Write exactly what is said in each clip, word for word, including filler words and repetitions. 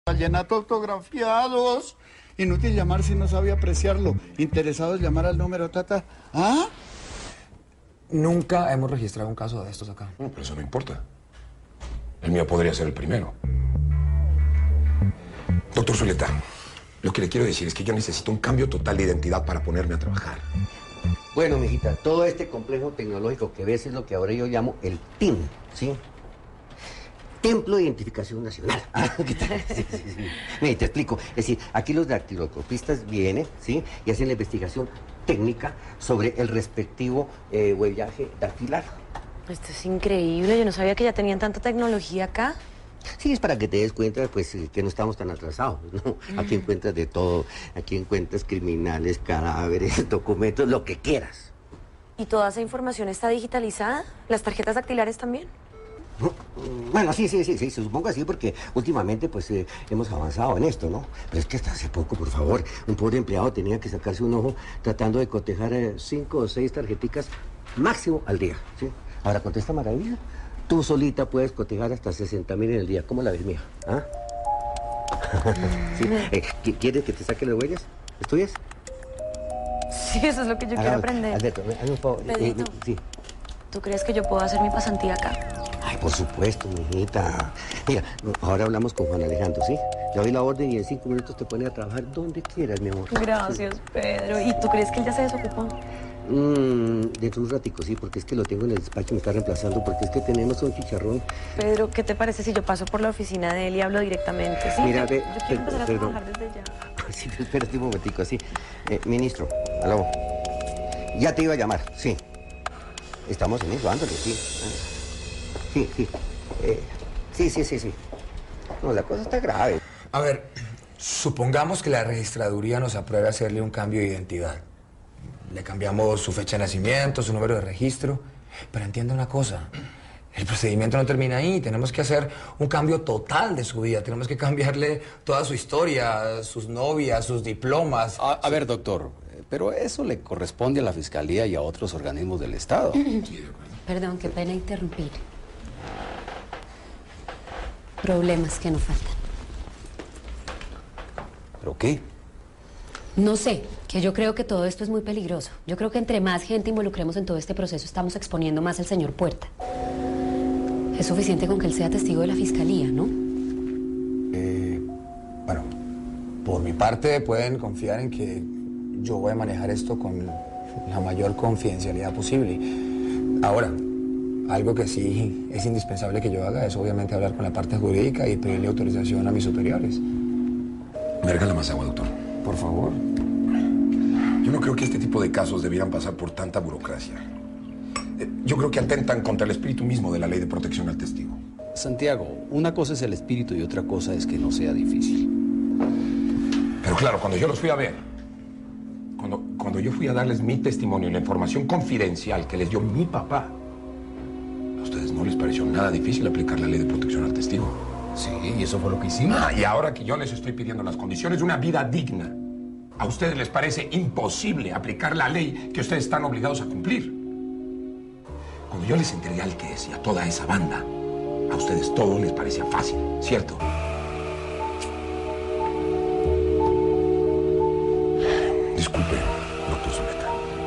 vallenato autografiados. Inútil llamar si no sabe apreciarlo. Interesados llamar al número, tata. ¿Ah? Nunca hemos registrado un caso de estos acá. No, pero eso no importa. El mío podría ser el primero. Doctor Zuleta, lo que le quiero decir es que yo necesito un cambio total de identidad para ponerme a trabajar. Bueno, mijita, todo este complejo tecnológico que ves es lo que ahora yo llamo el T I N, ¿sí? Templo de Identificación Nacional. ¿Qué tal? Sí, sí, sí. Mira, te explico. Es decir, aquí los dactiloscopistas vienen, ¿sí? Y hacen la investigación técnica sobre el respectivo eh, huellaje dactilar. Esto es increíble. Yo no sabía que ya tenían tanta tecnología acá. Sí, es para que te des cuenta, pues, que no estamos tan atrasados, ¿no? Aquí encuentras de todo. Aquí encuentras criminales, cadáveres, documentos, lo que quieras. ¿Y toda esa información está digitalizada? ¿Las tarjetas dactilares también? Bueno, sí, sí, sí, sí, se supongo así porque últimamente, pues, eh, hemos avanzado en esto, ¿no? Pero es que hasta hace poco, por favor, un pobre empleado tenía que sacarse un ojo tratando de cotejar eh, cinco o seis tarjeticas máximo al día, ¿sí? Ahora, con esta maravilla, tú solita puedes cotejar hasta sesenta mil en el día. ¿Cómo la ves, mía? ¿Ah? ¿Sí? Eh, ¿Quieres que te saque las huellas? ¿Estudias? Sí, eso es lo que yo ah, quiero aprender. Alberto, hazme un favor. Pedrito, eh, sí. ¿Tú crees que yo puedo hacer mi pasantía acá? Ay, por supuesto, mijita. Mira, ahora hablamos con Juan Alejandro, ¿sí? Le doy la orden y en cinco minutos te pone a trabajar donde quieras, mi amor. Gracias, sí. Pedro. ¿Y tú crees que él ya se desocupó? Mmm, dentro de un ratico, sí, porque es que lo tengo en el despacho, me está reemplazando, porque es que tenemos un chicharrón. Pedro, ¿qué te parece si yo paso por la oficina de él y hablo directamente? ¿Sí? Mira, ve, yo quiero empezar a perdón. trabajar desde ya. Sí, pero espérate un momentico, sí. Eh, ministro, aló. Ya te iba a llamar, sí. Estamos en eso, ándale, sí. Sí, sí. Eh, sí, sí, sí, sí. No, la cosa está grave. A ver, supongamos que la registraduría nos apruebe hacerle un cambio de identidad. Le cambiamos su fecha de nacimiento, su número de registro. Pero entienda una cosa, el procedimiento no termina ahí. Tenemos que hacer un cambio total de su vida. Tenemos que cambiarle toda su historia, sus novias, sus diplomas. A, a ver, doctor, pero eso le corresponde a la Fiscalía y a otros organismos del Estado. Perdón, qué pena interrumpir. Problemas que no faltan. ¿Pero qué? No sé, que yo creo que todo esto es muy peligroso. Yo creo que entre más gente involucremos en todo este proceso, estamos exponiendo más al señor Puerta. Es suficiente con que él sea testigo de la Fiscalía, ¿no? Eh, bueno, por mi parte pueden confiar en que yo voy a manejar esto con la mayor confidencialidad posible. Ahora, algo que sí es indispensable que yo haga es obviamente hablar con la parte jurídica y pedirle autorización a mis superiores. ¿Me regala más agua, doctor? Por favor. Yo no creo que este tipo de casos debieran pasar por tanta burocracia. Yo creo que atentan contra el espíritu mismo de la ley de protección al testigo. Santiago, una cosa es el espíritu y otra cosa es que no sea difícil. Pero claro, cuando yo los fui a ver, cuando, cuando yo fui a darles mi testimonio y la información confidencial que les dio mi papá, ¿a ustedes no les pareció nada difícil aplicar la ley de protección al testigo? Sí, y eso fue lo que hicimos. Ah, y ahora que yo les estoy pidiendo las condiciones de una vida digna, ¿a ustedes les parece imposible aplicar la ley que ustedes están obligados a cumplir? Cuando yo les entregué al que es y a toda esa banda, a ustedes todo les parecía fácil, ¿cierto? Disculpe, doctor Zuleta.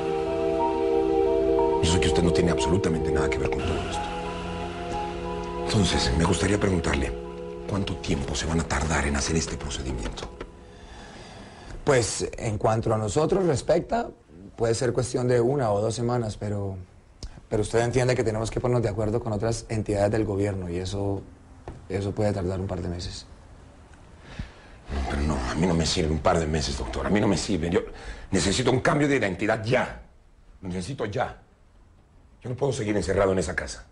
Yo sé que usted no tiene absolutamente nada que ver con todo esto. Entonces, me gustaría preguntarle, ¿cuánto tiempo se van a tardar en hacer este procedimiento? Pues, en cuanto a nosotros respecta, puede ser cuestión de una o dos semanas, pero, pero usted entiende que tenemos que ponernos de acuerdo con otras entidades del gobierno y eso, eso puede tardar un par de meses. No, pero no, a mí no me sirve un par de meses, doctor. A mí no me sirve. Yo necesito un cambio de identidad ya. Lo necesito ya. Yo no puedo seguir encerrado en esa casa.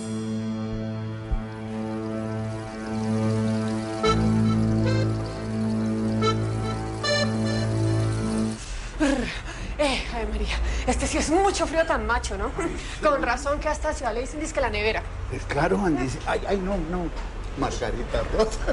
Eh, ay María, este sí es mucho frío tan macho, ¿no? Con razón que hasta Ciudad le dicen que la nevera. Es claro, Juan dice, ay, ay, no, no, Margarita Rosa.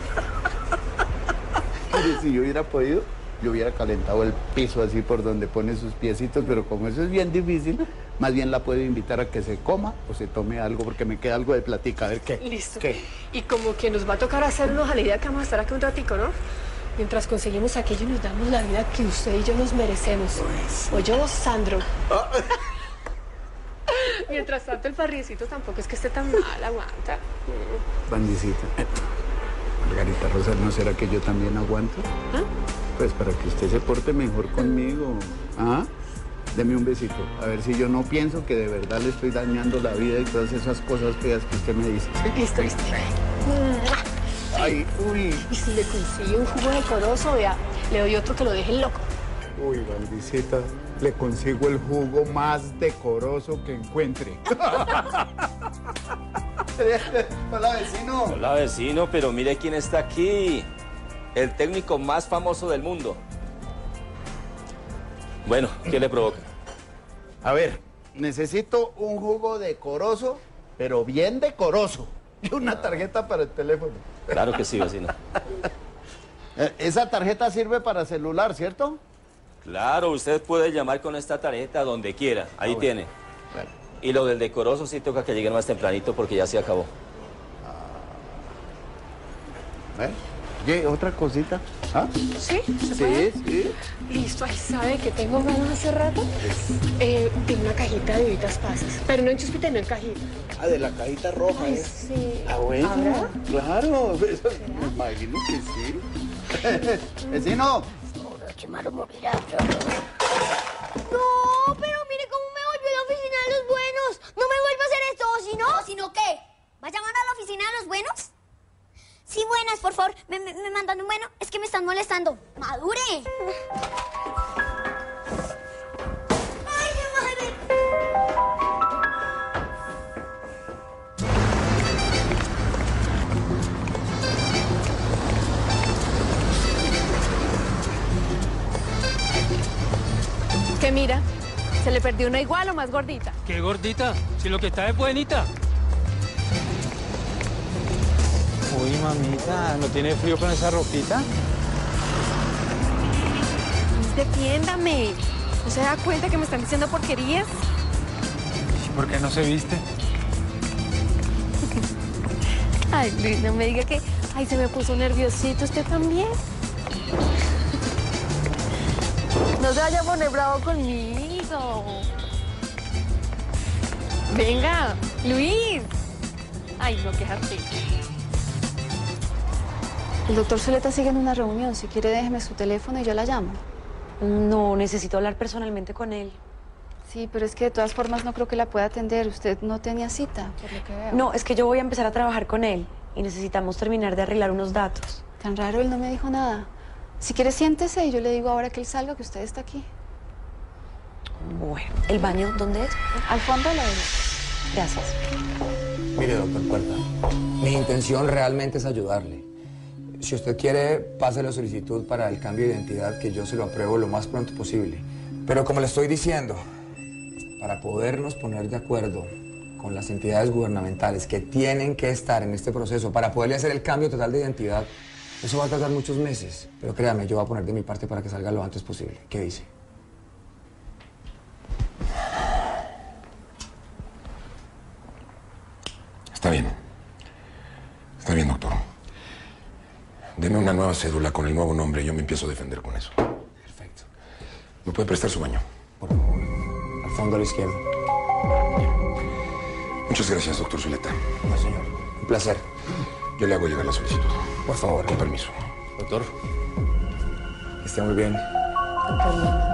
Pero si yo hubiera podido, yo hubiera calentado el piso así por donde pone sus piecitos, pero como eso es bien difícil, Más bien la puedo invitar a que se coma o se tome algo porque me queda algo de platica. A ver, ¿qué? Listo. ¿Qué? Y como que nos va a tocar hacernos a la idea que vamos a estar aquí un ratico, ¿no? Mientras conseguimos aquello y nos damos la vida que usted y yo nos merecemos. O yo, Sandro. Mientras tanto, el parriecito tampoco es que esté tan mal, aguanta. Bandicita. Margarita Rosa, ¿no será que yo también aguanto? ¿Ah? Pues para que usted se porte mejor conmigo. ¿Ah? Deme un besito. A ver si yo no pienso que de verdad le estoy dañando la vida y todas esas cosas feas que usted me dice. Listo, listo. Ay, uy. Y si le consigue un jugo decoroso, vea, le doy otro que lo deje loco. Uy, bandicita, le consigo el jugo más decoroso que encuentre. Hola, vecino. Hola, vecino, pero mire quién está aquí. El técnico más famoso del mundo. Bueno, ¿qué le provoca? A ver, necesito un jugo decoroso, pero bien decoroso. Y una tarjeta para el teléfono. Claro que sí, vecino. Esa tarjeta sirve para celular, ¿cierto? Claro, usted puede llamar con esta tarjeta donde quiera. Ahí Ah, bueno. tiene. Bueno. Y lo del decoroso sí toca que lleguen más tempranito porque ya se acabó. ¿Eh? Oye, otra cosita. ¿Ah? ¿Sí? ¿Se puede? Sí, sí. Listo, ahí sabe que tengo ganas hace rato. Eh, de una cajita de bebidas pasas. Pero no en chuspita, no en cajita. Ah, de la cajita roja, Ay, ¿eh? sí. Ah, bueno. ¿Habrá? Claro. Eso, me imagino que sí. Vecino. No, pero mire cómo me volvió la oficina de los buenos. No me vuelva a hacer esto, o si no... ¿Si no qué? ¿Va a llamar a la oficina de los buenos? Sí, buenas, por favor. Me, me, me mandan un bueno. Es que me están molestando. ¡Madure! ¡Ay, qué madre! ¿Qué mira? ¿Se le perdió una igual o más gordita? ¿Qué gordita? Si lo que está es buenita. Uy, mamita, ¿no tiene frío con esa ropita? Defiéndame. ¿No se da cuenta que me están diciendo porquerías? ¿Por qué no se viste? Ay, Luis, no me diga que... Ay, se me puso nerviosito. ¿Usted también? No se vaya a poner bravo conmigo. Venga, Luis. Ay, no, qué así. El doctor Zuleta sigue en una reunión. Si quiere, déjeme su teléfono y yo la llamo. No, necesito hablar personalmente con él. Sí, pero es que de todas formas no creo que la pueda atender. Usted no tenía cita, por lo que veo. No, es que yo voy a empezar a trabajar con él y necesitamos terminar de arreglar unos datos. Tan raro, él no me dijo nada. Si quiere, siéntese y yo le digo ahora que él salga que usted está aquí. Bueno, ¿el baño dónde es? Al fondo de la derecha. Gracias. Mire, doctor Puerta, mi intención realmente es ayudarle. Si usted quiere, pase la solicitud para el cambio de identidad, que yo se lo apruebo lo más pronto posible. Pero como le estoy diciendo, para podernos poner de acuerdo con las entidades gubernamentales que tienen que estar en este proceso para poderle hacer el cambio total de identidad, eso va a tardar muchos meses. Pero créame, yo voy a poner de mi parte para que salga lo antes posible. ¿Qué dice? Está bien. Está bien, doctor. Deme una nueva cédula con el nuevo nombre y yo me empiezo a defender con eso. Perfecto. ¿Me puede prestar su baño? Por favor. Al fondo a la izquierda. Muchas gracias, doctor Zuleta. No, señor. Un placer. Yo le hago llegar la solicitud. Por favor. Con permiso. Doctor. Que esté muy bien. No hay problema.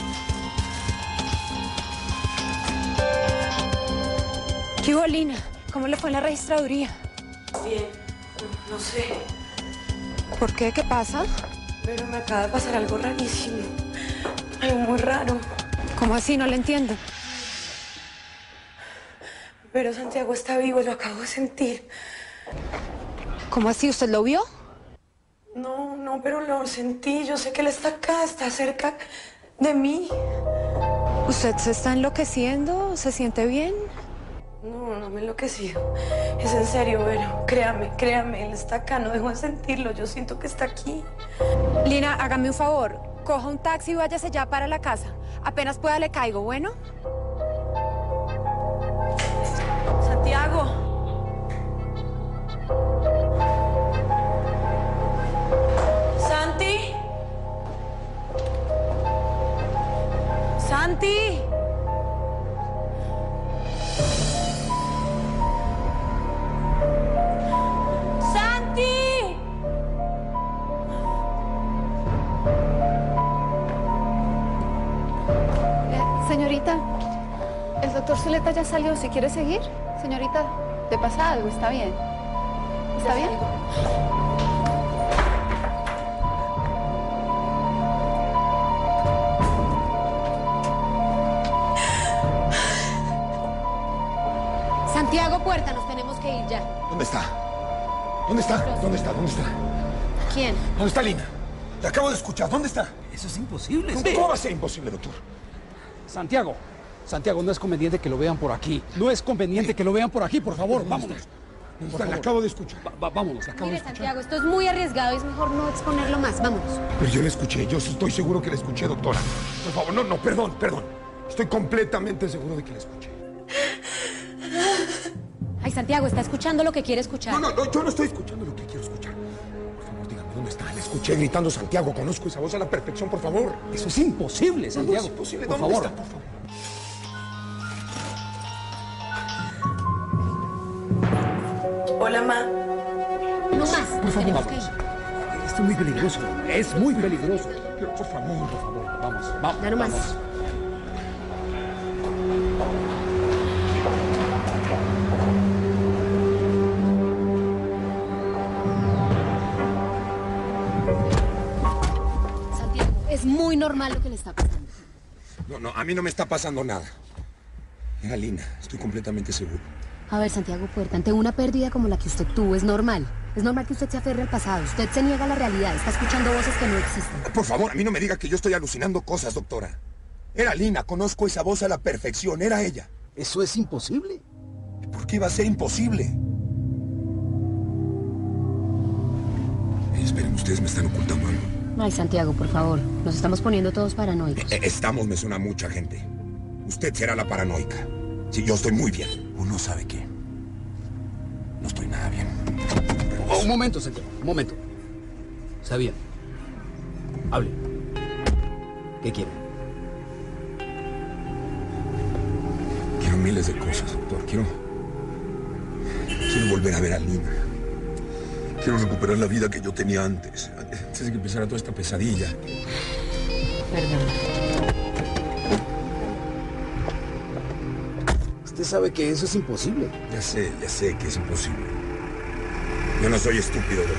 ¿Qué hubo, Lina? ¿Cómo le fue en la registraduría? Bien, no sé. ¿Por qué? ¿Qué pasa? Pero me acaba de pasar algo rarísimo. Algo muy raro. ¿Cómo así? No le entiendo. Pero Santiago está vivo, lo acabo de sentir. ¿Cómo así? ¿Usted lo vio? No, no, pero lo sentí. Yo sé que él está acá, está cerca de mí. ¿Usted se está enloqueciendo? ¿Se siente bien? No, no me he enloquecido. Es en serio, Vero. Créame, créame, él está acá, no dejo de sentirlo. Yo siento que está aquí. Lina, hágame un favor. Coja un taxi y váyase ya para la casa. Apenas pueda le caigo, ¿bueno? Santiago. Santi. Santi. Santi. Eh, señorita, el doctor Zuleta ya salió. ¿Si quiere seguir? Señorita, ¿te pasa algo? ¿Está bien? ¿Está bien? Santiago Puerta, nos tenemos que ir ya. ¿Dónde está? ¿Dónde está? ¿Dónde está? ¿Dónde está? ¿Quién? ¿Dónde está Lina? La acabo de escuchar. ¿Dónde está? Eso es imposible. ¿Cómo, Sí. ¿Cómo va a ser imposible, doctor? Santiago, Santiago, no es conveniente que lo vean por aquí. No es conveniente que lo vean por aquí, por favor, vámonos. ¿Dónde está? La acabo de escuchar. Va- va- vámonos, la acabo Mire, de escuchar. Santiago, esto es muy arriesgado y es mejor no exponerlo más. Vámonos. Pero yo la escuché. Yo sí estoy seguro que la escuché, doctora. Por favor, no, no, perdón, perdón. Estoy completamente seguro de que la escuché. Ay, Santiago, está escuchando lo que quiere escuchar. No, no, no, yo no estoy escuchando lo que quiero escuchar. Por favor, dígame dónde está. La escuché gritando Santiago. Conozco esa voz a la perfección, por favor. Eso es imposible, Santiago. No, no es imposible. Por ¿Dónde favor. está, por favor? Hola, ma. No más. Por Nos favor, tenemos que vamos. ir. Esto es muy peligroso. Es muy peligroso. Pero, por favor, por favor, vamos, vamos. Ya no más. vamos. Santiago, es muy normal lo que le está pasando. No, no, a mí no me está pasando nada. Era Lina, estoy completamente seguro. A ver, Santiago Puerta, ante una pérdida como la que usted tuvo, es normal. Es normal que usted se aferre al pasado. Usted se niega a la realidad, está escuchando voces que no existen. Por favor, a mí no me diga que yo estoy alucinando cosas, doctora. Era Lina, conozco esa voz a la perfección, era ella. Eso es imposible. ¿Por qué iba a ser imposible? Eh, esperen, ustedes me están ocultando algo. Ay, Santiago, por favor. Nos estamos poniendo todos paranoicos. Eh, estamos, me suena a mucha gente. Usted será la paranoica. Sí, yo estoy muy bien. Uno sabe qué. No estoy nada bien. Oh, un momento, Santiago, un momento. Está bien. Hable. ¿Qué quiere? Quiero miles de cosas, doctor. Quiero... Quiero volver a ver a Lina. Quiero recuperar la vida que yo tenía antes. Antes de que empezara toda esta pesadilla. Perdón. Usted sabe que eso es imposible. Ya sé, ya sé que es imposible. Yo no soy estúpido, doctor.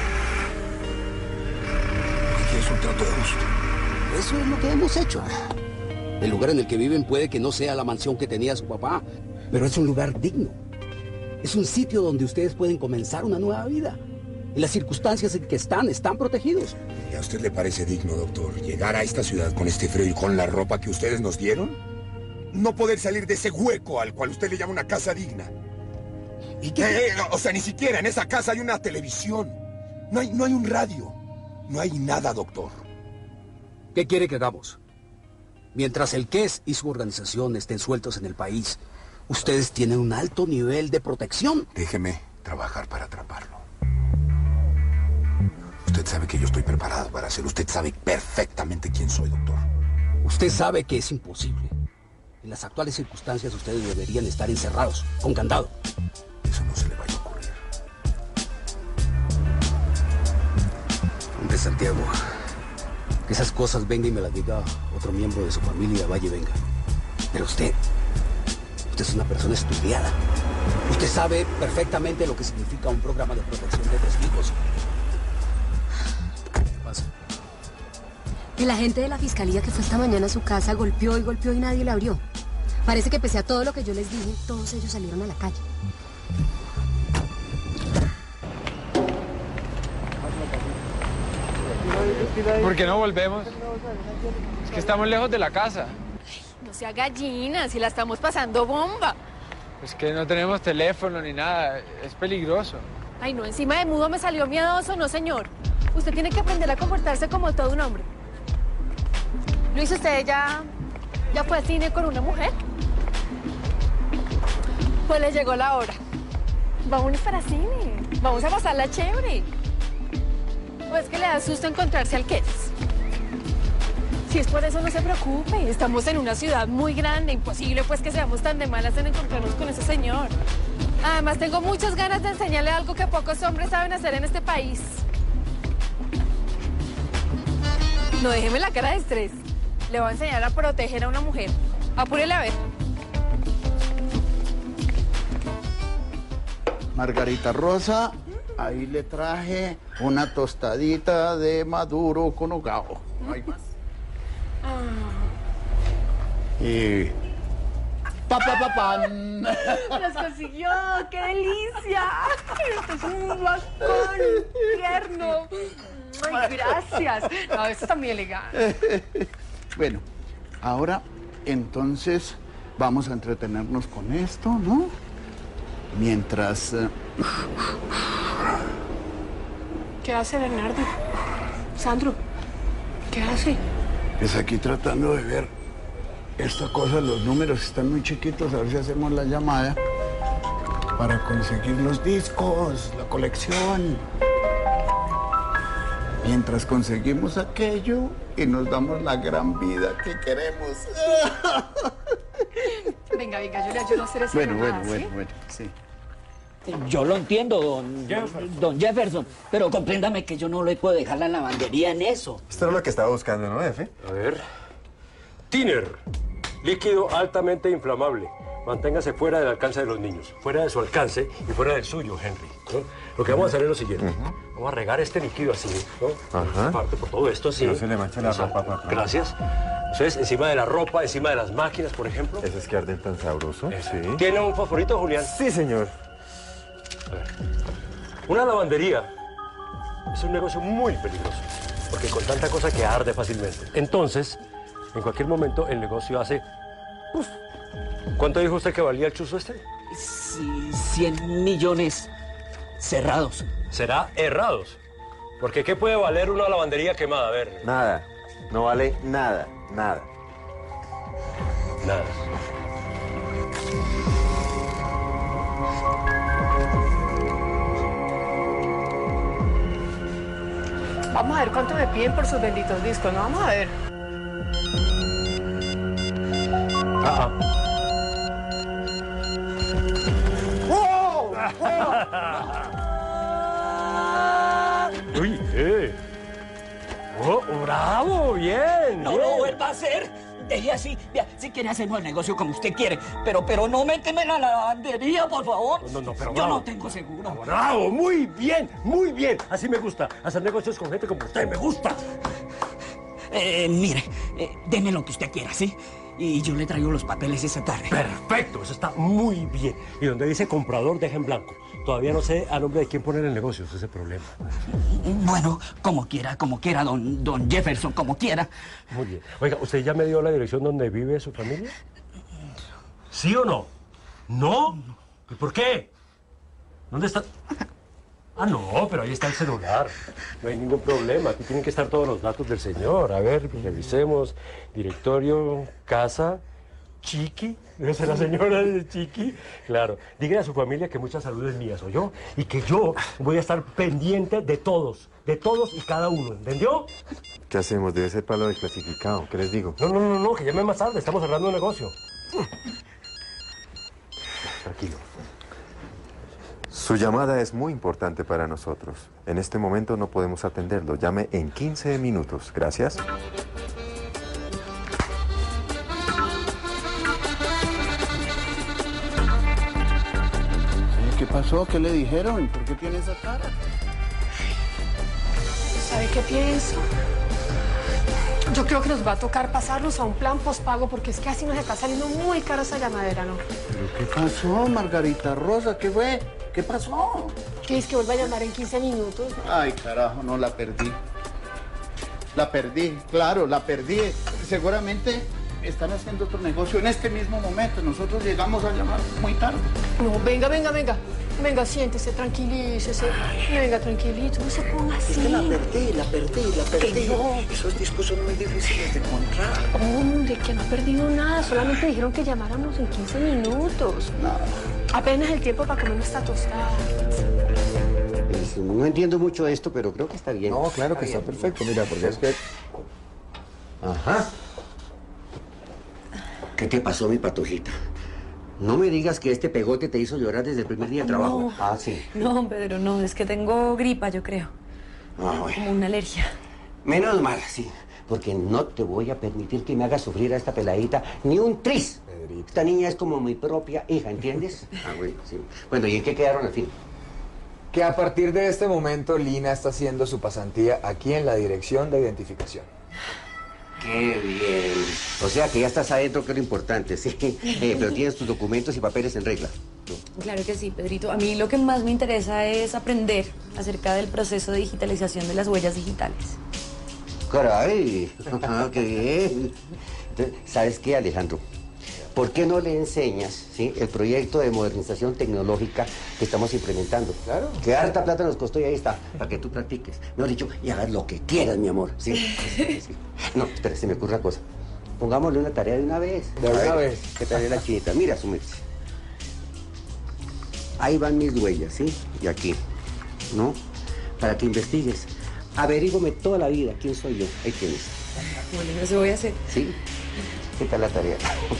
Lo que quiero es un trato justo. Eso es lo que hemos hecho. El lugar en el que viven puede que no sea la mansión que tenía su papá, pero es un lugar digno. Es un sitio donde ustedes pueden comenzar una nueva vida. Y las circunstancias en que están, están protegidos. ¿Y a usted le parece digno, doctor, llegar a esta ciudad con este frío y con la ropa que ustedes nos dieron? No poder salir de ese hueco al cual usted le llama una casa digna. ¿Y qué? Eh, eh, o sea, ni siquiera en esa casa hay una televisión. No hay, no hay un radio. No hay nada, doctor. ¿Qué quiere que hagamos? Mientras el Q E S y su organización estén sueltos en el país, ustedes tienen un alto nivel de protección. Déjeme trabajar para atraparlo. Usted sabe que yo estoy preparado para hacerlo. Usted sabe perfectamente quién soy, doctor. Usted sabe que es imposible. En las actuales circunstancias ustedes deberían estar encerrados, con candado. Eso no se le vaya a ocurrir. Hombre, Santiago, que esas cosas venga y me las diga otro miembro de su familia, vaya y venga. Pero usted, Usted es una persona estudiada. Usted sabe perfectamente lo que significa un programa de protección de testigos. ¿Qué pasa? El agente de la fiscalía que fue esta mañana a su casa golpeó y golpeó y nadie le abrió. Parece que pese a todo lo que yo les dije, todos ellos salieron a la calle. ¿Por qué no volvemos? Es que estamos lejos de la casa. No sea gallina, si la estamos pasando bomba. Es que no tenemos teléfono ni nada. Es peligroso. Ay, no, encima de mudo me salió miedoso, no, señor. Usted tiene que aprender a comportarse como todo un hombre. Luis, ¿usted ya, ya fue al cine con una mujer? Pues le llegó la hora. Vámonos para cine. Vamos a pasarla chévere. ¿O es que le da susto encontrarse al que es? Si es por eso, no se preocupe. Estamos en una ciudad muy grande. Imposible, pues, que seamos tan de malas en encontrarnos con ese señor. Además, tengo muchas ganas de enseñarle algo que pocos hombres saben hacer en este país. No, déjeme la cara de estrés. Le voy a enseñar a proteger a una mujer. Apúrele a ver. Margarita Rosa, ahí le traje una tostadita de maduro con hogao. ¿No hay más? Ah. Y... ¡Pa, pa, pa, pan! ¡Las consiguió! ¡Qué delicia! Esto es un bacán, tierno. ¡Ay, gracias! No, esto está muy elegante. Bueno, ahora entonces vamos a entretenernos con esto, ¿no? Mientras... Uh... ¿Qué hace Bernardo? Sandro, ¿qué hace? Pues aquí tratando de ver esta cosa, los números están muy chiquitos, a ver si hacemos la llamada para conseguir los discos, la colección. Mientras conseguimos aquello y nos damos la gran vida que queremos. Venga, venga, yo le ayudo a hacer esa Bueno, llamada, bueno, ¿sí? bueno, bueno, sí. Yo lo entiendo, don Jefferson. don Jefferson, pero compréndame que yo no le puedo dejar la lavandería en eso. Esto era lo que estaba buscando, ¿no, jefe? A ver. Tiner, líquido altamente inflamable. Manténgase fuera del alcance de los niños. Fuera de su alcance y fuera del suyo, Henry, ¿no? Lo que vamos a hacer es lo siguiente. Uh-huh. Vamos a regar este líquido así, ¿no? Ajá. Parte por todo esto, así. Que no se le manche la ropa, papá. Gracias. Entonces, encima de la ropa, encima de las máquinas, por ejemplo. Eso es que arden tan sabroso. Sí. ¿Tiene un fosforito, Julián? Sí, señor. A ver. Una lavandería es un negocio muy peligroso, porque con tanta cosa que arde fácilmente. Entonces, en cualquier momento, el negocio hace... Uf. ¿Cuánto dijo usted que valía el chuzo este? Sí, cien millones cerrados. ¿Será errados? Porque ¿qué puede valer una lavandería quemada? A ver. Nada. No vale nada. Nada. Nada. Vamos a ver cuánto me piden por sus benditos discos, ¿no? Vamos a ver. Ah, ah. Uy, eh. Oh, bravo, bien. No bien. lo vuelva a hacer. Deje así. Vea, si quiere hacemos el negocio como usted quiere, pero, pero no méteme en la lavandería, por favor. No, no, pero Yo bravo. no tengo seguro. Bravo, muy bien, muy bien. Así me gusta. Hacer negocios con gente como usted, me gusta. Eh, mire, eh, deme lo que usted quiera, ¿sí? Y yo le traigo los papeles esa tarde. Perfecto, eso está muy bien. Y donde dice comprador, deja en blanco. Todavía no sé a nombre de quién poner el negocio, ese es el problema. Bueno, como quiera, como quiera, don, don Jefferson, como quiera. Muy bien. Oiga, ¿usted ya me dio la dirección donde vive su familia? ¿Sí o no? ¿No? ¿Y por qué? ¿Dónde está? Ah, no, pero ahí está el celular. No hay ningún problema. Aquí tienen que estar todos los datos del señor. A ver, revisemos. Directorio, casa, Chiqui. Debe ser la señora de Chiqui. Claro. Dígale a su familia que mucha salud es mía, soy yo. Y que yo voy a estar pendiente de todos. De todos y cada uno. ¿Entendió? ¿Qué hacemos? Debe ser para lo del clasificado. ¿Qué les digo? No, no, no, no. Que llame más tarde. Estamos cerrando un negocio. Tranquilo. Su llamada es muy importante para nosotros. En este momento no podemos atenderlo. Llame en quince minutos. Gracias. pasó? ¿Qué le dijeron? ¿Por qué tiene esa cara? ¿Sabe qué pienso? Yo creo que nos va a tocar pasarnos a un plan postpago porque es que así nos está saliendo muy cara esa llamadera, ¿no? ¿Pero qué pasó, Margarita Rosa? ¿Qué fue? ¿Qué pasó? ¿Qué es que vuelva a llamar en quince minutos? Ay, carajo, no, la perdí. La perdí, claro, la perdí. Seguramente están haciendo otro negocio en este mismo momento. Nosotros llegamos a llamar muy tarde. No, venga, venga, venga. Venga, siéntese, tranquilícese. Venga, tranquilito, no se ponga así. Es que la perdí, la perdí, la perdí. No. Esos discos son muy difíciles de encontrar. Hombre, que no ha perdido nada. Solamente dijeron que llamáramos en quince minutos. Nada. Apenas el tiempo para comer nuestra tostada. Pues, no entiendo mucho esto, pero creo que está bien. No, claro que está, está perfecto. Mira, porque es que... Ajá. ¿Qué te pasó, mi patojita? No me digas que este pegote te hizo llorar desde el primer día de trabajo. No. Ah, sí. No, Pedro, no, es que tengo gripa, yo creo. Ah, bueno. Como una alergia. Menos mal, sí. Porque no te voy a permitir que me hagas sufrir a esta peladita ni un tris. Pedrito. Esta niña es como mi propia hija, ¿entiendes? Ah, bueno, sí. Bueno, ¿y en qué quedaron al fin? Que a partir de este momento Lina está haciendo su pasantía aquí en la Dirección de Identificación. ¡Qué bien! O sea que ya estás adentro, que es lo importante, sí. Eh, pero tienes tus documentos y papeles en regla. Claro que sí, Pedrito. A mí lo que más me interesa es aprender acerca del proceso de digitalización de las huellas digitales. ¡Caray! ¡Qué bien! Entonces, ¿sabes qué, Alejandro? ¿Por qué no le enseñas, ¿sí?, el proyecto de modernización tecnológica que estamos implementando? Claro. Que harta plata nos costó y ahí está, para que tú practiques. Mejor dicho, y hagas lo que quieras, mi amor, ¿sí? Sí, sí. No, espera, se me ocurre una cosa. Pongámosle una tarea de una vez. De una vez. ¿Qué tal la chinita? Mira, sumerse. Ahí van mis huellas, ¿sí? Y aquí, ¿no? Para que investigues. Averígame toda la vida quién soy yo. Ahí tienes. Bueno, eso voy a hacer. ¿Sí? ¿Qué tal la tarea?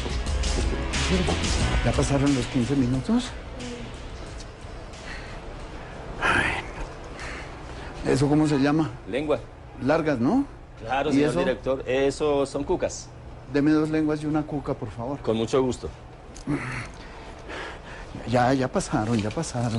¿Ya pasaron los quince minutos? Ay, no. ¿Eso cómo se llama? Lengua. Largas, ¿no? Claro, ¿Y señor eso? director. Eso son cucas. Deme dos lenguas y una cuca, por favor. Con mucho gusto. Ya, ya pasaron, ya pasaron.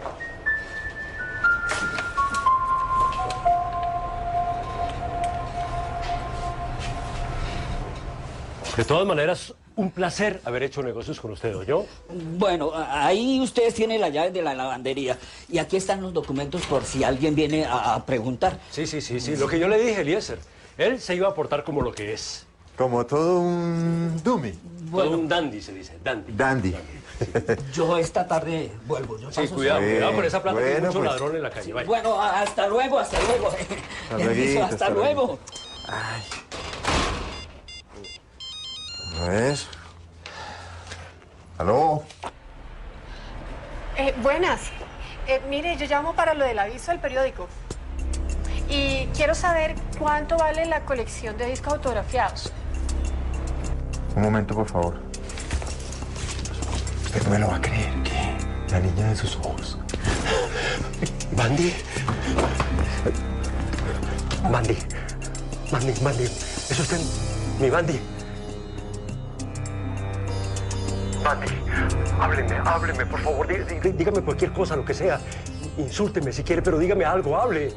De todas maneras, un placer haber hecho negocios con usted, ¿oyó? Bueno, ahí ustedes tienen las llaves de la lavandería. Y aquí están los documentos por si alguien viene a, a preguntar. Sí, sí, sí, sí. Lo que yo le dije, Eliezer. Él se iba a portar como lo que es. Como todo un dummy. Bueno, todo un dandy, se dice. Dandy. Dandy. Yo esta tarde vuelvo. Yo sí, paso cuidado, sobre... cuidado con esa plata, bueno, que hay mucho pues... ladrón en la calle. Vaya. Bueno, hasta luego, hasta luego. Hasta, luego, hasta, hasta luego. luego. Ay. A ver. ¿Aló? Eh, buenas. Eh, mire, yo llamo para lo del aviso del periódico. Y quiero saber cuánto vale la colección de discos autografiados. Un momento, por favor. Usted no me lo va a creer, que la niña de sus ojos. Bandy. Bandy. Bandy, Bandy. ¿Es usted mi Bandy? Bandy, hábleme, hábleme, por favor. Dí, dí, dígame cualquier cosa, lo que sea. Insúlteme si quiere, pero dígame algo, hable.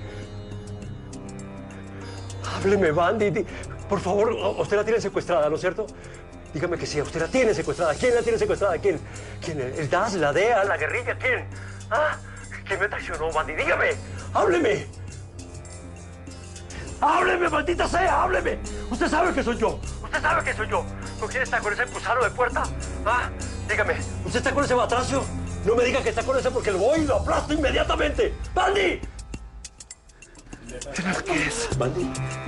Hábleme, Bandy. Dí, por favor, usted la tiene secuestrada, ¿no es cierto? Dígame que sí, usted la tiene secuestrada. ¿Quién la tiene secuestrada? ¿Quién? ¿Quién? ¿El D A S, la D E A, la guerrilla? ¿Quién? ¿Ah? ¿Quién me traicionó, Bandy? Dígame, hábleme. ¡Hábleme, maldita sea! ¡Hábleme! Usted sabe que soy yo. Usted sabe que soy yo. ¿Con quién está? ¿Con ese gusano de puerta? ¿Ah? Dígame, ¿usted está con ese batracio? No me diga que está con ese porque lo voy y lo aplasto inmediatamente. ¡Bandy! ¿Pero qué es? ¿Bandy?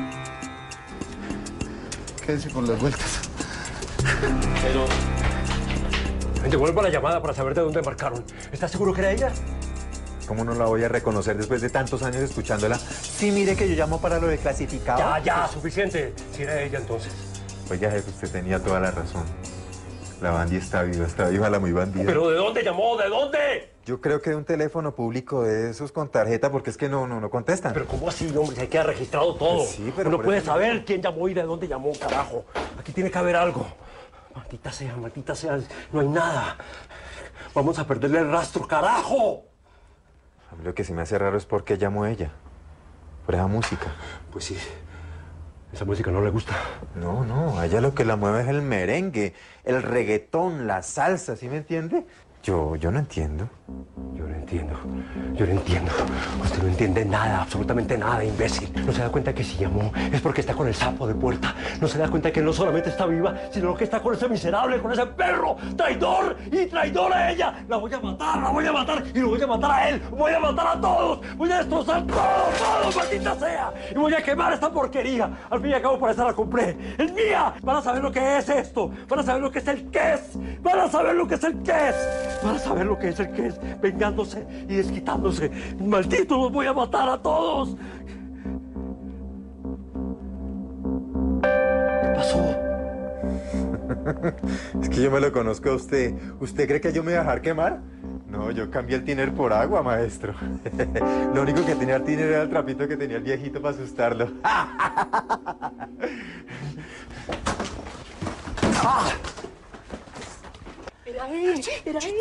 Quédese con las vueltas. Pero... Devuelvo la llamada para saber de dónde marcaron. ¿Estás seguro que era ella? ¿Cómo no la voy a reconocer después de tantos años escuchándola? Sí, mire que yo llamo para lo de clasificado. Ya, ya, suficiente. Si era ella, entonces. Oiga, jefe, usted tenía toda la razón. La Bandy está viva, está viva la muy bandida. ¿Pero de dónde llamó? ¿De dónde? Yo creo que de un teléfono público de esos con tarjeta, porque es que no, no, no contestan. ¿Pero cómo así, hombre? Se queda registrado todo. Pues sí, pero uno por puede eso... saber quién llamó y de dónde llamó, carajo. Aquí tiene que haber algo. Maldita sea, maldita sea, no hay nada. Vamos a perderle el rastro, carajo. A mí lo que se me hace raro es por qué llamó ella. Por esa música. Pues sí. ¿Esa música no le gusta? No, no. A ella lo que la mueve es el merengue, el reggaetón, la salsa, ¿sí me entiende? Yo, yo no entiendo. Yo no entiendo. Yo no entiendo. Usted no entiende nada, absolutamente nada, imbécil. No se da cuenta que si llamó es porque está con el sapo de Puerta. No se da cuenta que no solamente está viva, sino que está con ese miserable, con ese perro traidor y traidora a ella. La voy a matar, la voy a matar y lo voy a matar a él. Voy a matar a todos. Voy a destrozar todo, todo, maldita sea. Y voy a quemar esta porquería. Al fin y al cabo, por eso la compré. ¡Es mía! Van a saber lo que es esto. Van a saber lo que es el queso. Van a saber lo que es el queso. Van a saber lo que es el queso. Vengándose y desquitándose. ¡Malditos, los voy a matar a todos! ¿Qué pasó? Es que yo me lo conozco a usted. ¿Usted cree que yo me voy a dejar quemar? No, yo cambié el tiner por agua, maestro. Lo único que tenía el tiner era el trapito que tenía el viejito para asustarlo. ¡Ah! Era él, era él.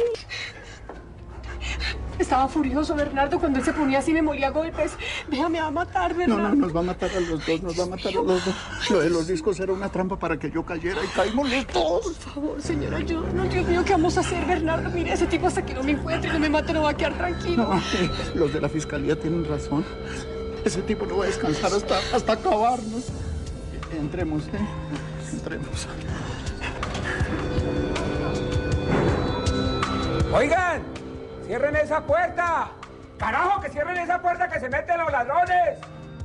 Estaba furioso, Bernardo, cuando él se ponía así me molía a golpes. Déjame, va a matar, Bernardo. No, no, nos va a matar a los dos, nos va a matar a los dos. Lo de los discos era una trampa para que yo cayera y caímos los dos. Por favor, señora, ayúdanos. Dios mío, ¿qué vamos a hacer, Bernardo? Mire, ese tipo hasta que no me encuentre y no me mate no va a quedar tranquilo. No, eh, los de la fiscalía tienen razón. Ese tipo no va a descansar hasta, hasta acabarnos. Entremos, ¿eh? Entremos. Oigan, cierren esa puerta. Carajo, que cierren esa puerta, que se meten los ladrones.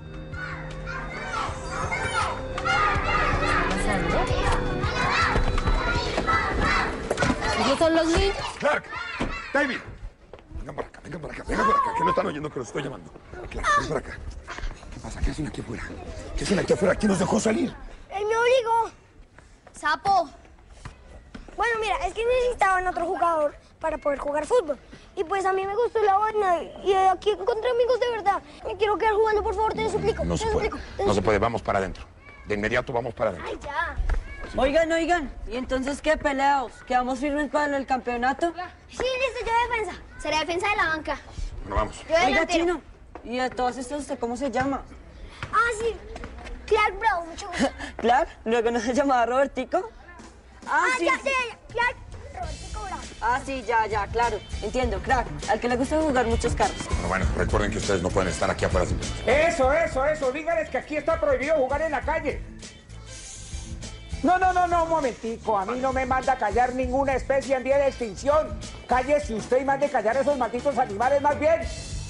¿Esos son los niños? Clark, David, vengan para acá, vengan para acá, vengan para acá, que no están oyendo que los estoy llamando. Clark, ven para acá. ¿Qué pasa? ¿Qué hacen aquí afuera? ¿Qué hacen aquí afuera? ¿Quién nos dejó salir? Él me obligó. Sapo. Bueno, mira, es que necesitaban otro jugador para poder jugar fútbol. Y pues a mí me gustó la vaina y aquí encontré amigos de verdad. Me quiero quedar jugando, por favor, te lo suplico. No te se lo puede, suplico, te no lo se puede, vamos para adentro. De inmediato vamos para adentro. Ay, ya. Oigan, oigan, ¿y entonces qué peleados? ¿Quedamos firmes para el campeonato? Sí, listo, yo defensa. Será defensa de la banca. Bueno, vamos. Yo Oiga, delantero. Chino, ¿y de todos estos usted cómo se llama? Ah, sí. Clark Bravo, mucho gusto. ¿Clark? ¿Luego no se llamaba Robertico? Ah, sí, ya, sí. ya, ya. Clark Robertico Bravo. Ah, sí, ya, ya, claro. Entiendo, crack. Al que le gusta jugar muchos carros. Bueno, bueno, recuerden que ustedes no pueden estar aquí afuera sin permiso. Eso, eso, eso. Díganles que aquí está prohibido jugar en la calle. No, no, no, no, un momentico. A mí no me manda callar ninguna especie en vía de extinción. Cállese usted y mande callar a esos malditos animales más bien.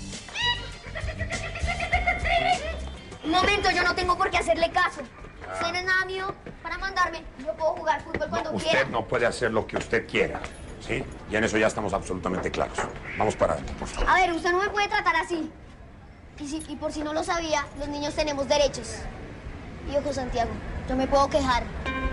Un momento, yo no tengo por qué hacerle caso. Usted no es nada mío para mandarme. Yo puedo jugar fútbol cuando Usted quiera. no puede hacer lo que usted quiera, ¿sí? Y en eso ya estamos absolutamente claros. Vamos para adentro, por favor. A ver, usted no me puede tratar así. Y, si, y por si no lo sabía, los niños tenemos derechos. Y ojo, Santiago, yo me puedo quejar.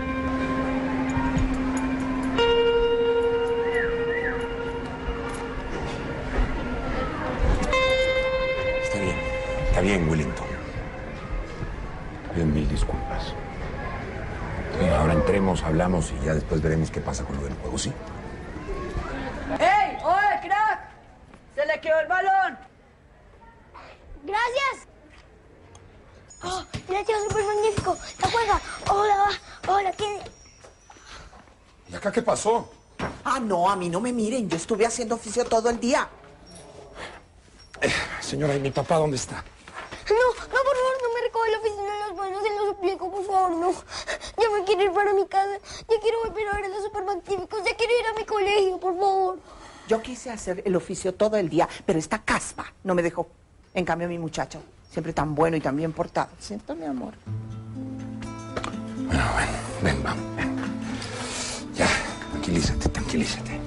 Está bien, está bien, Wellington. Pido mil disculpas. Sí, ahora entremos, hablamos y ya después veremos qué pasa con lo del juego, ¿sí? ¡Ey! ¡Oye, crack! ¡Se le quedó el balón! ¡Gracias! Oh, gracias, súper magnífico. La juega. Hola, hola, ¿qué? ¿Y acá qué pasó? Ah, no, a mí no me miren. Yo estuve haciendo oficio todo el día. Eh, señora, ¿y mi papá dónde está? No, no, por favor, no me recoge la oficina de los buenos, se lo suplico, por favor, no. Ya me quiero ir para mi casa, ya quiero volver a ver a los super magníficos, ya quiero ir a mi colegio, por favor. Yo quise hacer el oficio todo el día, pero esta caspa no me dejó. En cambio, mi muchacho, siempre tan bueno y tan bien portado. Siento, mi amor. Bueno, bueno, ven, vamos, ven. Ya, tranquilízate, tranquilízate.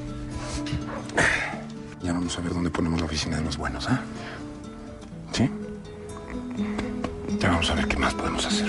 Ya vamos a ver dónde ponemos la oficina de los buenos, ¿ah? ¿Sí? Ya vamos a ver qué más podemos hacer.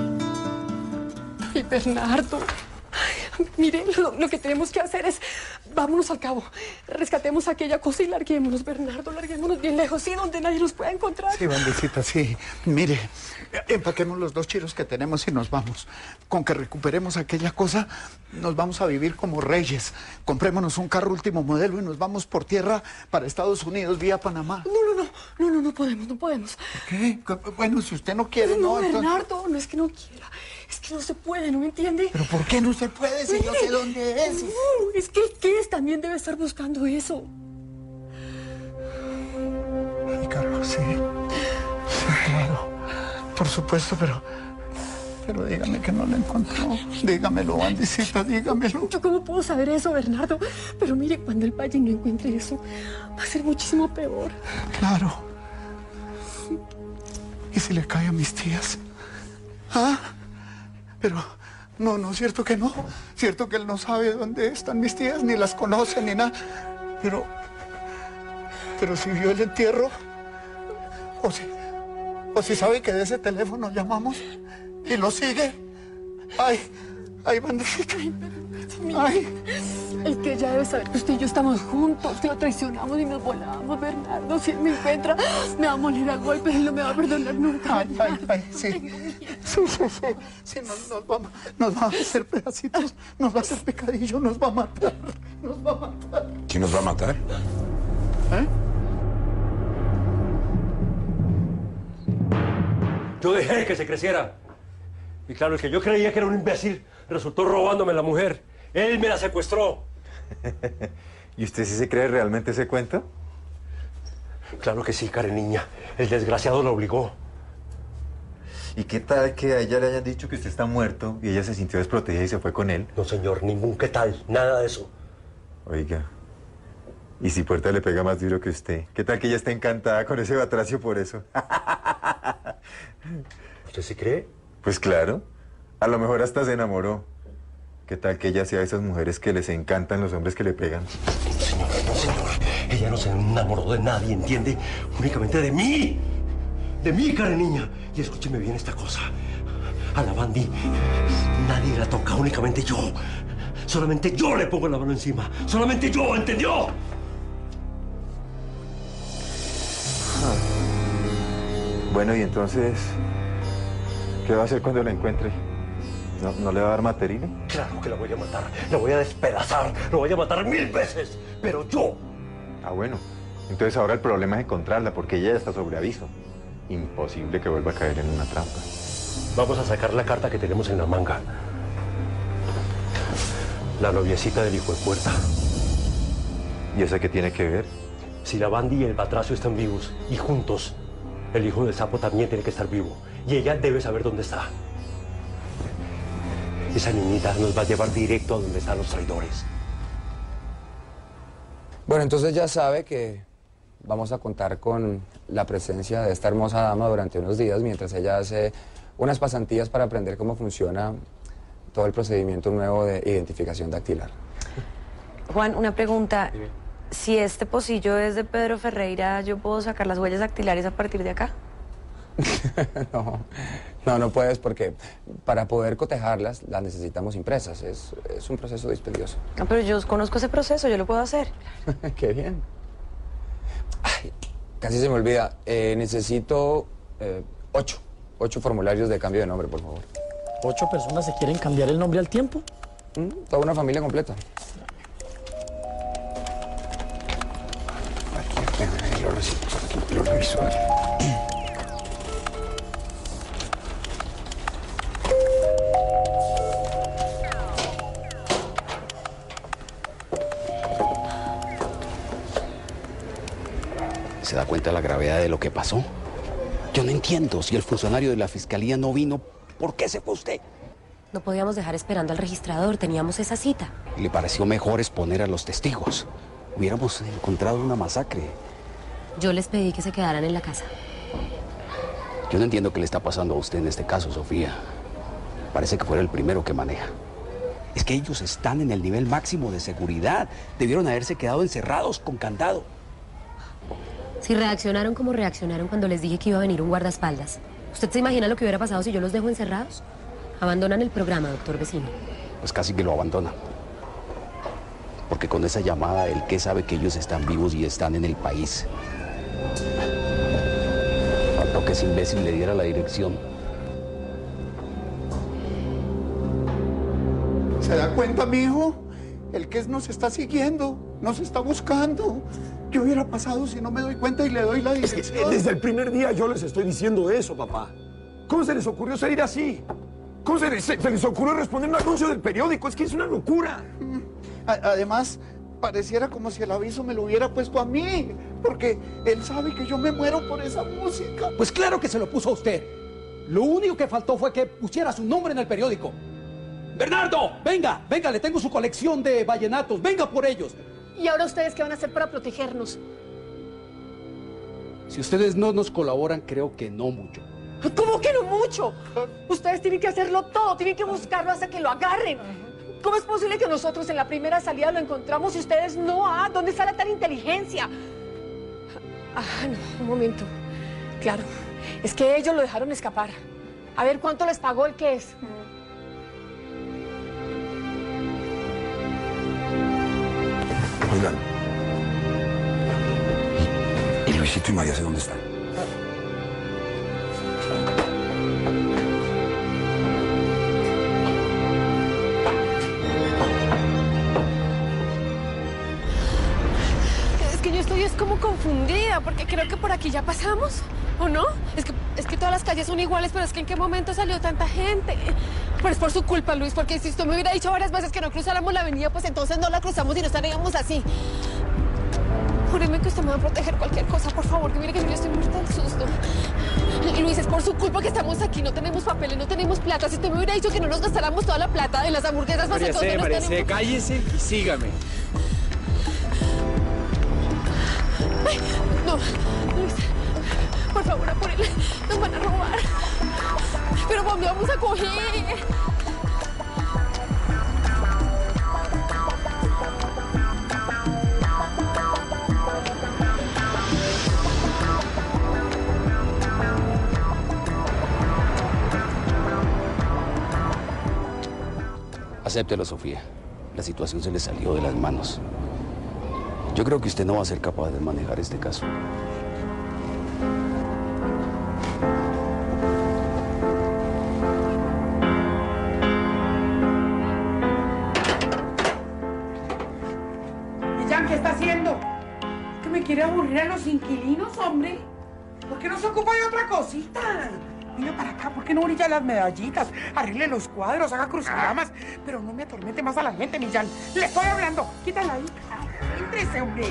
Ay, Bernardo. Ay, mire, lo, lo que tenemos que hacer es vámonos al cabo. Rescatemos aquella cosa y larguémonos, Bernardo, larguémonos bien lejos, sí, donde nadie nos pueda encontrar. Sí, bandecita, sí. Mire, empaquemos los dos chiros que tenemos y nos vamos. Con que recuperemos aquella cosa, nos vamos a vivir como reyes. Comprémonos un carro último modelo y nos vamos por tierra para Estados Unidos, vía Panamá. No, no, no, no, no, no podemos, no podemos. ¿Qué? Bueno, si usted no quiere, no, no. No, Bernardo, entonces... no es que no quiera. Es que no se puede, ¿no me entiende? ¿Pero por qué no se puede si Mire, yo sé dónde es? No, es que el Kes también debe estar buscando eso. Ay, Carlos, sí. Sí, claro. Por supuesto, pero... Pero dígame que no lo encontró. Dígamelo, bandicita, dígamelo. ¿Yo cómo puedo saber eso, Bernardo? Pero mire, cuando él vaya y no encuentre eso, va a ser muchísimo peor. Claro. ¿Y si le cae a mis tías? ¿Ah? Pero, no, no, cierto que no. Cierto que él no sabe dónde están mis tías, ni las conoce, ni nada. Pero, pero si vio el entierro, o si, o si sabe que de ese teléfono llamamos y lo sigue. Ay, ay, bandecita. Ay. El que ya debe saber que usted y yo estamos juntos, que lo traicionamos y nos volamos, Bernardo. Si él me encuentra, me va a moler a golpes y no me va a perdonar nunca. Ay, ay, ay, sí. Sí, sí, sí. Sí, nos, nos, va, nos va a hacer pedacitos, nos va a hacer pecadillo, nos va a matar. Nos va a matar. ¿Quién nos va a matar? ¿Eh? Yo dejé que se creciera. Y claro, el que yo creía que era un imbécil resultó robándome la mujer. Él me la secuestró. ¿Y usted sí se cree realmente ese cuento? Claro que sí, Karen niña. El desgraciado la obligó. ¿Y qué tal que a ella le hayan dicho que usted está muerto y ella se sintió desprotegida y se fue con él? No, señor, ningún qué tal, nada de eso. Oiga, ¿y si Puerta le pega más duro que usted? ¿Qué tal que ella está encantada con ese batracio por eso? ¿Usted sí cree? Pues claro, a lo mejor hasta se enamoró. ¿Qué tal que ella sea de esas mujeres que les encantan los hombres que le pegan? No, señor, no, señor. Ella no se enamoró de nadie, ¿entiende? Únicamente de mí. De mí, Karen niña. Y escúcheme bien esta cosa. A la Bandi nadie la toca, únicamente yo. Solamente yo le pongo la mano encima. Solamente yo, ¿entendió? Ah. Bueno, y entonces, ¿qué va a hacer cuando la encuentre? ¿No, no le va a dar materina? Claro que la voy a matar. La voy a despedazar. La voy a matar mil veces. Pero yo. Ah, bueno. Entonces ahora el problema es encontrarla, porque ella ya está sobre aviso. Imposible que vuelva a caer en una trampa. Vamos a sacar la carta que tenemos en la manga. La noviecita del hijo de Puerta. ¿Y esa qué tiene que ver? Si la Bandi y el Batracio están vivos y juntos, el hijo del sapo también tiene que estar vivo. Y ella debe saber dónde está. Esa niñita nos va a llevar directo a donde están los traidores. Bueno, entonces ya sabe que vamos a contar con la presencia de esta hermosa dama durante unos días mientras ella hace unas pasantías para aprender cómo funciona todo el procedimiento nuevo de identificación dactilar. Juan, una pregunta. Si este pocillo es de Pedro Ferreira, ¿yo puedo sacar las huellas dactilares a partir de acá? No, no, no puedes porque para poder cotejarlas las necesitamos impresas. Es, es un proceso dispendioso. No, pero yo conozco ese proceso, yo lo puedo hacer. Qué bien. Ay, casi se me olvida. Eh, necesito eh, ocho, ocho formularios de cambio de nombre, por favor. ¿Ocho personas se quieren cambiar el nombre al tiempo? ¿Mm? Toda una familia completa. Aquí, lo recibimos, aquí lo reviso. ¿Se da cuenta de la gravedad de lo que pasó? Yo no entiendo, si el funcionario de la fiscalía no vino, ¿por qué se fue usted? No podíamos dejar esperando al registrador, teníamos esa cita. Le pareció mejor exponer a los testigos. Hubiéramos encontrado una masacre. Yo les pedí que se quedaran en la casa. Yo no entiendo qué le está pasando a usted en este caso, Sofía. Parece que fuera el primero que maneja. Es que ellos están en el nivel máximo de seguridad. Debieron haberse quedado encerrados con candado. Si reaccionaron como reaccionaron cuando les dije que iba a venir un guardaespaldas. ¿Usted se imagina lo que hubiera pasado si yo los dejo encerrados? Abandonan el programa, doctor vecino. Pues casi que lo abandona. Porque con esa llamada, el que sabe que ellos están vivos y están en el país. Faltó que ese imbécil le diera la dirección. ¿Se da cuenta, mijo? El que nos está siguiendo, nos está buscando. ¿Qué hubiera pasado si no me doy cuenta y le doy la dirección? Es que desde el primer día yo les estoy diciendo eso, papá. ¿Cómo se les ocurrió salir así? ¿Cómo se les, se les ocurrió responder un anuncio del periódico? Es que es una locura. A- además, pareciera como si el aviso me lo hubiera puesto a mí, porque él sabe que yo me muero por esa música. Pues claro que se lo puso a usted. Lo único que faltó fue que pusiera su nombre en el periódico. Bernardo, venga, venga, le tengo su colección de vallenatos, venga por ellos. ¿Y ahora ustedes qué van a hacer para protegernos? Si ustedes no nos colaboran, creo que no mucho. ¿Cómo que no mucho? Ustedes tienen que hacerlo todo, tienen que buscarlo hasta que lo agarren. ¿Cómo es posible que nosotros en la primera salida lo encontramos y ustedes no? Ah, ¿dónde está la tal inteligencia? Ah, no, un momento. Claro, es que ellos lo dejaron escapar. A ver, ¿cuánto les pagó el qué es? Oigan. ¿Y, y Luisito y María, sé dónde están? Es que yo estoy es como confundida, porque creo que por aquí ya pasamos, ¿o no? Es que, es que todas las calles son iguales, pero es que ¿en qué momento salió tanta gente? Pero es por su culpa, Luis, porque si usted me hubiera dicho varias veces que no cruzáramos la avenida, pues entonces no la cruzamos y no estaríamos así. Júreme que usted me va a proteger cualquier cosa, por favor, que mire que yo estoy muerta del susto. Y Luis, es por su culpa que estamos aquí, no tenemos papeles, no tenemos plata. Si usted me hubiera dicho que no nos gastáramos toda la plata en las hamburguesas, pues María entonces C, no María C, tenemos... cállese y sígame. Ay, no, Luis, por favor, apúrele, nos van a robar. Pero ¿dónde vamos a coger? Acéptelo, Sofía. La situación se le salió de las manos. Yo creo que usted no va a ser capaz de manejar este caso. Millán, ¿qué está haciendo? Que me quiere aburrir a los inquilinos, hombre. ¿Por qué no se ocupa de otra cosita? Venga para acá, ¿por qué no brilla las medallitas? Arregle los cuadros, haga crucigramas. Pero no me atormente más a la gente, Millán. Le estoy hablando. Quítala ahí. Éntrese, hombre.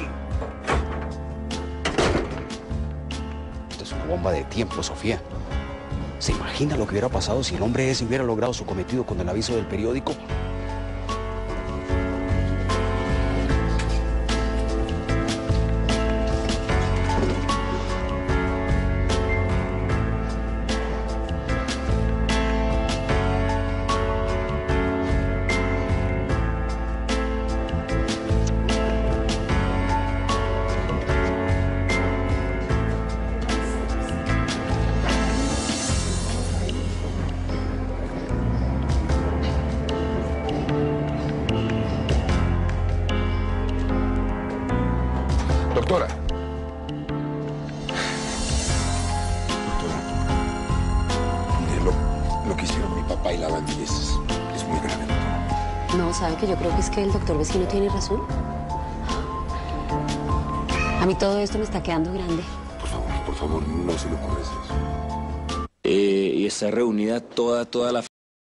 Esto es una bomba de tiempo, Sofía. ¿Se imagina lo que hubiera pasado si el hombre ese hubiera logrado su cometido con el aviso del periódico? Doctora. Doctora. Mire, lo, lo que hicieron mi papá y la bandilla es, es muy grave, doctora. No, ¿sabe que yo creo que es que el doctor Vecino tiene razón? A mí todo esto me está quedando grande. Por favor, por favor, no se le ocurra eso. Eh, y está reunida toda, toda la